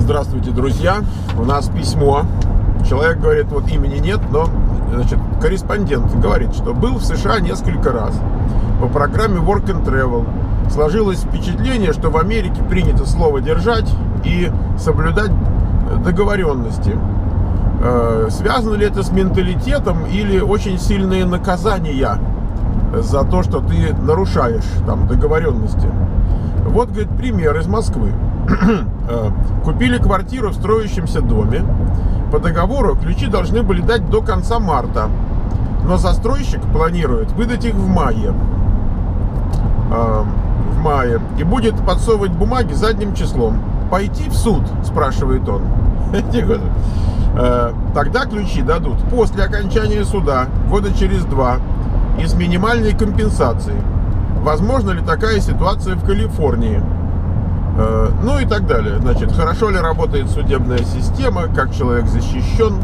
Здравствуйте, друзья. У нас письмо. Человек говорит, вот имени нет, но, значит, корреспондент говорит, что был в США несколько раз по программе Work and Travel. Сложилось впечатление, что в Америке принято слово держать и соблюдать договоренности. Связано ли это с менталитетом или очень сильные наказания за то, что ты нарушаешь там договоренности? Вот, говорит, пример из Москвы. Купили квартиру в строящемся доме. По договору ключи должны были дать до конца марта, но застройщик планирует выдать их в мае. И будет подсовывать бумаги задним числом. Пойти в суд, спрашивает он. Тогда ключи дадут после окончания суда, года через 2, и с минимальной компенсацией. Возможно ли такая ситуация в Калифорнии? Ну и так далее. Значит, хорошо ли работает судебная система, как человек защищен?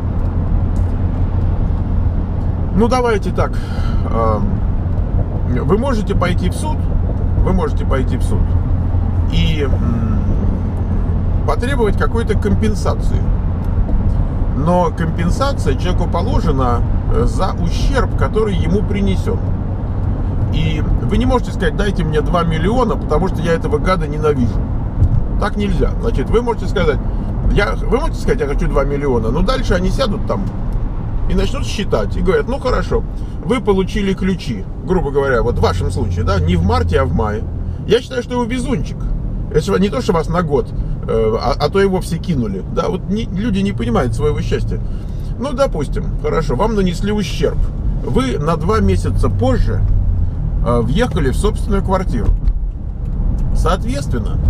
Ну, давайте так. Вы можете пойти в суд, и потребовать какой-то компенсации. Но компенсация человеку положена за ущерб, который ему принесен. И вы не можете сказать, дайте мне 2 миллиона, потому что я этого гада ненавижу. Так нельзя. Значит, вы можете сказать, я хочу 2 миллиона, но дальше они сядут там и начнут считать. И говорят, ну хорошо, вы получили ключи, грубо говоря, вот в вашем случае, да, не в марте, а в мае. Я считаю, что вы везунчик. Это не то, что вас на год, а то и вовсе кинули. Да, вот люди не понимают своего счастья. Ну, допустим, хорошо, вам нанесли ущерб. Вы на 2 месяца позже въехали в собственную квартиру. Соответственно,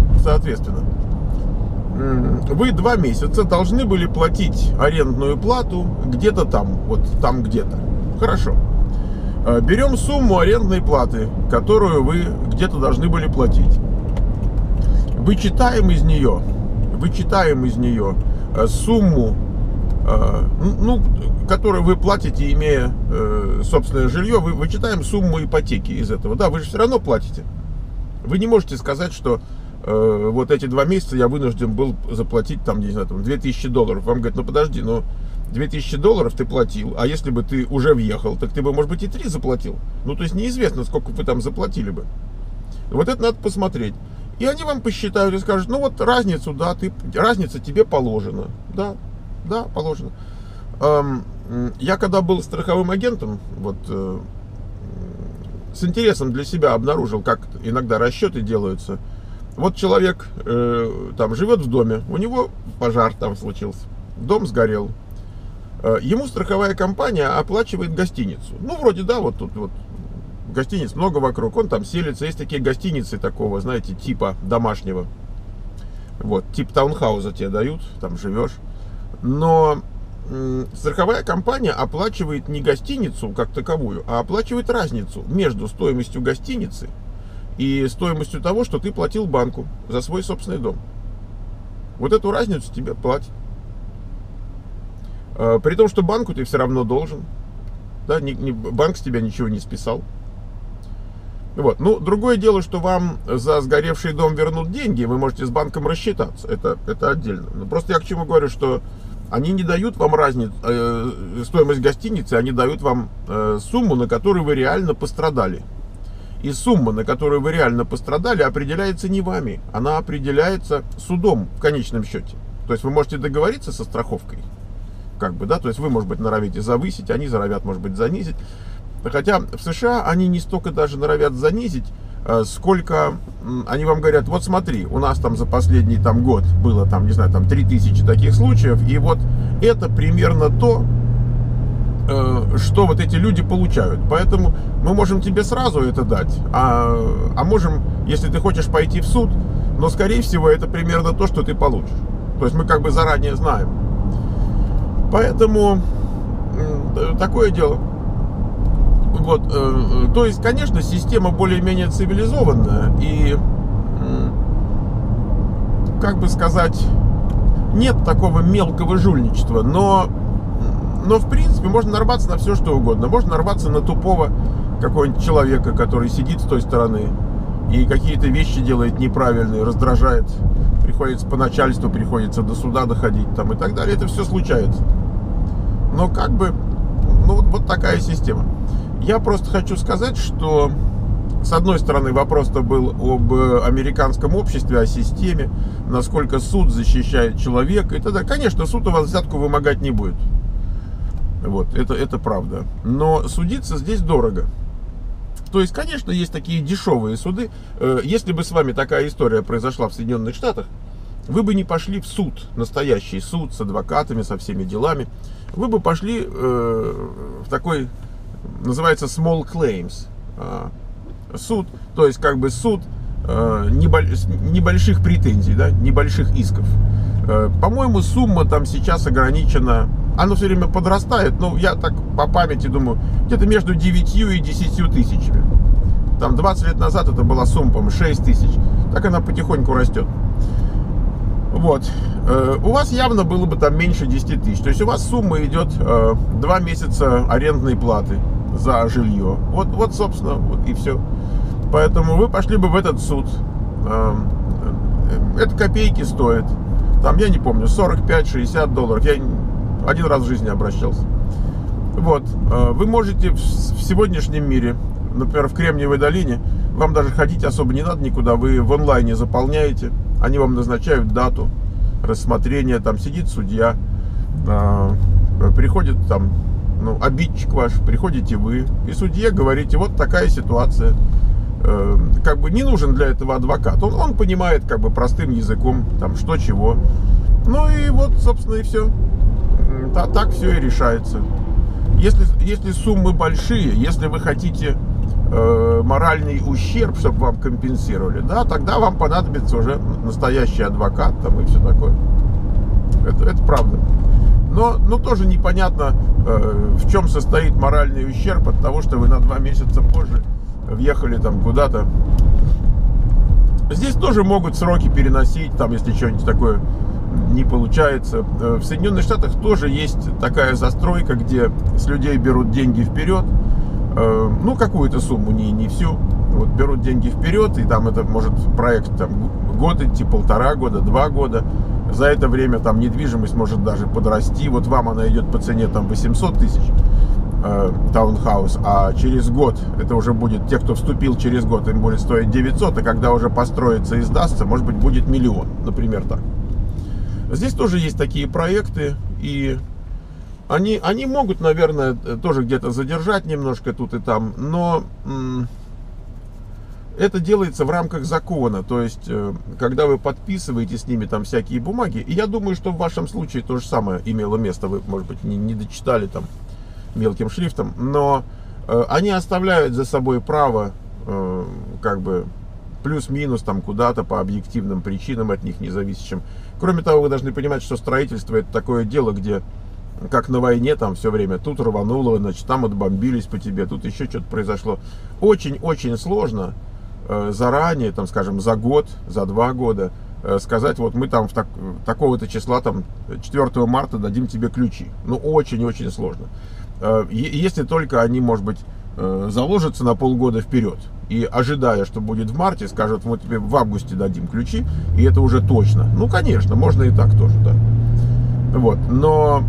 вы 2 месяца должны были платить арендную плату где-то там, вот там где-то. Хорошо. Берем сумму арендной платы, которую вы где-то должны были платить. Вычитаем из нее сумму, которую вы платите, имея собственное жилье, вычитаем сумму ипотеки из этого. Да, вы же все равно платите. Вы не можете сказать, что вот эти 2 месяца я вынужден был заплатить там, не знаю, там $2000. Вам говорят, ну подожди, но $2000 ты платил, а если бы ты уже въехал, так ты бы, может быть, и 3 заплатил. Ну, то есть неизвестно, сколько вы там заплатили бы. Вот это надо посмотреть. И они вам посчитают и скажут, ну вот разницу, да, разница тебе положена. Да, положено. Я когда был страховым агентом, вот с интересом для себя обнаружил, как иногда расчеты делаются. Вот человек там живет в доме, у него пожар там случился, дом сгорел. Ему страховая компания оплачивает гостиницу. Ну, вроде, да, вот тут вот гостиниц много вокруг, он там селится. Есть такие гостиницы такого, знаете, типа домашнего. Вот, тип таунхауза тебе дают, там живешь. Но страховая компания оплачивает не гостиницу как таковую, а оплачивает разницу между стоимостью гостиницы и стоимостью того, что ты платил банку за свой собственный дом. Вот эту разницу тебе платят. При том, что банку ты все равно должен. Да, банк с тебя ничего не списал. Вот. Ну, другое дело, что вам за сгоревший дом вернут деньги, вы можете с банком рассчитаться. Это отдельно. Но просто я к чему говорю, что они не дают вам разницу, стоимость гостиницы, они дают вам сумму, на которую вы реально пострадали. И сумма, на которую вы реально пострадали, определяется не вами, она определяется судом в конечном счете. То есть вы можете договориться со страховкой, как бы, да, то есть вы, может быть, норовите завысить, они норовят, может быть, занизить. Хотя в США они не столько даже норовят занизить, сколько они вам говорят, вот смотри, у нас там за последний там год было там, не знаю, там 3000 таких случаев, и вот это примерно то, что вот эти люди получают. Поэтому мы можем тебе сразу это дать, а можем, если ты хочешь пойти в суд, но скорее всего это примерно то, что ты получишь. То есть мы как бы заранее знаем. Поэтому такое дело. Вот, то есть, конечно, система более-менее цивилизованная, и, как бы сказать, нет такого мелкого жульничества, но в принципе можно нарваться на все, что угодно. Можно нарваться на тупого какого-нибудь человека, который сидит с той стороны и какие-то вещи делает неправильные, раздражает приходится по начальству, приходится до суда доходить там и так далее. Это все случается. Но как бы, ну вот такая система. Я просто хочу сказать, что с одной стороны вопрос-то был об американском обществе, о системе, насколько суд защищает человека и т.д. Конечно, суд у вас взятку вымогать не будет. Вот, это правда. Но судиться здесь дорого. То есть, конечно, есть такие дешевые суды. Если бы с вами такая история произошла в Соединенных Штатах, вы бы не пошли в суд, настоящий суд с адвокатами, со всеми делами. Вы бы пошли в такой, называется small claims суд, то есть как бы суд небольших претензий, да, небольших исков. По-моему, сумма там сейчас ограничена, она все время подрастает, но я так по памяти думаю, где-то между 9 и 10 тысячами. Там 20 лет назад это была сумма, по-моему, 6 тысяч. Так она потихоньку растет. Вот. У вас явно было бы там меньше 10 тысяч. То есть у вас сумма идет 2 месяца арендной платы за жилье. Вот собственно, вот и все. Поэтому вы пошли бы в этот суд. Это копейки стоит. Там, я не помню, 45-60 долларов. Я один раз в жизни обращался. Вот. Вы можете в сегодняшнем мире, например, в Кремниевой долине, вам даже ходить особо не надо никуда. Вы в онлайне заполняете. Они вам назначают дату рассмотрения. Там сидит судья. Приходит там, ну, обидчик ваш. Приходите вы. И судье говорите, вот такая ситуация. Как бы не нужен для этого адвокат. Он понимает как бы простым языком, там, что чего. Ну и вот, собственно, и все. Так все и решается. Если суммы большие, если вы хотите моральный ущерб, чтобы вам компенсировали, да, тогда вам понадобится уже настоящий адвокат там и все такое. Это правда. Но тоже непонятно, в чем состоит моральный ущерб от того, что вы на 2 месяца позже въехали там куда-то. Здесь тоже могут сроки переносить, там, если что-нибудь такое не получается. В Соединенных Штатах тоже есть такая застройка, где с людей берут деньги вперед. Ну, какую-то сумму, не всю. Вот берут деньги вперед, и там это может проект там, год идти, 1,5 года, 2 года. За это время там недвижимость может даже подрасти. Вот вам она идет по цене там 800 тысяч таунхаус, а через год, это уже будет, те, кто вступил через год, им будет стоить 900, а когда уже построится и сдастся, может быть, будет 1 000 000, например, так. Здесь тоже есть такие проекты, и они могут, наверное, тоже где-то задержать немножко тут и там, но это делается в рамках закона, то есть, когда вы подписываете с ними там всякие бумаги, и я думаю, что в вашем случае то же самое имело место, вы, может быть, не дочитали там мелким шрифтом, но они оставляют за собой право как бы плюс-минус там куда-то по объективным причинам от них независящим. Кроме того, вы должны понимать, что строительство это такое дело, где как на войне там все время тут рвануло, значит там отбомбились по тебе, тут еще что-то произошло. Очень-очень сложно заранее, там, скажем, за год, за 2 года сказать, вот мы там такого-то числа, там 4 марта дадим тебе ключи. Ну, очень-очень сложно. Если только они, может быть, заложатся на полгода вперед и, ожидая, что будет в марте, скажут, мы тебе в августе дадим ключи, и это уже точно. Ну, конечно, можно и так тоже, да. Вот, но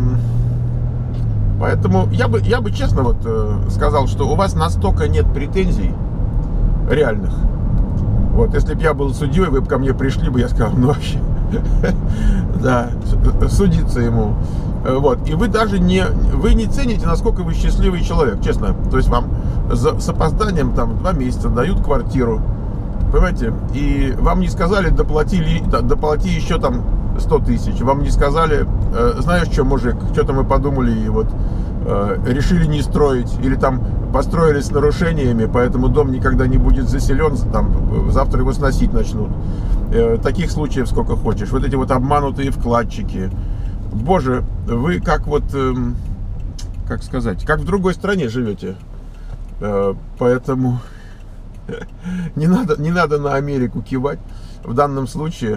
поэтому я бы честно вот сказал, что у вас настолько нет претензий реальных. Вот, если бы я был судьей, вы бы ко мне пришли бы, я сказал, ну вообще, да, судиться ему. Вот, и вы даже не цените, насколько вы счастливый человек, честно. То есть вам с опозданием там 2 месяца дают квартиру, понимаете, и вам не сказали, доплати еще там 100 тысяч. Вам не сказали, знаешь что, мужик, что-то мы подумали и вот решили не строить, или там построили с нарушениями, поэтому дом никогда не будет заселен, там завтра его сносить начнут. Таких случаев сколько хочешь. Вот эти вот обманутые вкладчики. Боже, вы как вот, как сказать, как в другой стране живете. Поэтому не надо на Америку кивать. В данном случае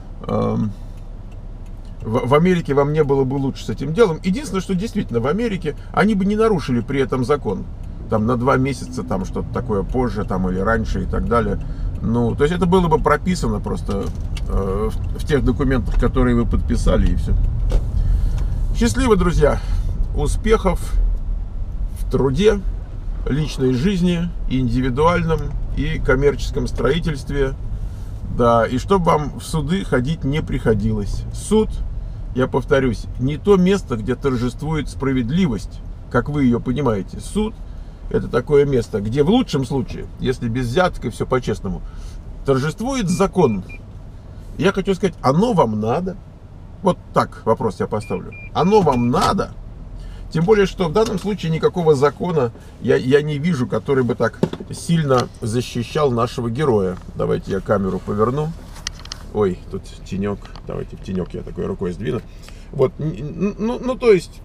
в Америке вам не было бы лучше с этим делом. Единственное, что действительно в Америке они бы не нарушили при этом закон. Там на 2 месяца, там что-то такое позже, там или раньше и так далее. Ну, то есть это было бы прописано просто в тех документах, которые вы подписали, и все. Счастливо, друзья! Успехов в труде, личной жизни, индивидуальном и коммерческом строительстве. Да, и чтобы вам в суды ходить не приходилось. Суд, я повторюсь, не то место, где торжествует справедливость, как вы ее понимаете. Суд — это такое место, где в лучшем случае, если без взяток и все по-честному, торжествует закон. Я хочу сказать, оно вам надо? Вот так вопрос я поставлю. Оно вам надо? Тем более, что в данном случае никакого закона я не вижу, который бы так сильно защищал нашего героя. Давайте я камеру поверну. Ой, тут тенек. Давайте в тенек я такой рукой сдвину. Вот, ну то есть,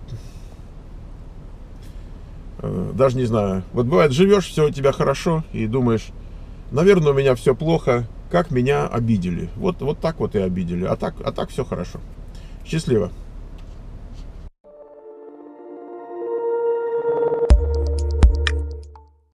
даже не знаю. Вот бывает, живешь, все у тебя хорошо, и думаешь, наверное, у меня все плохо, как меня обидели. Вот так вот и обидели. А так все хорошо. Счастливо.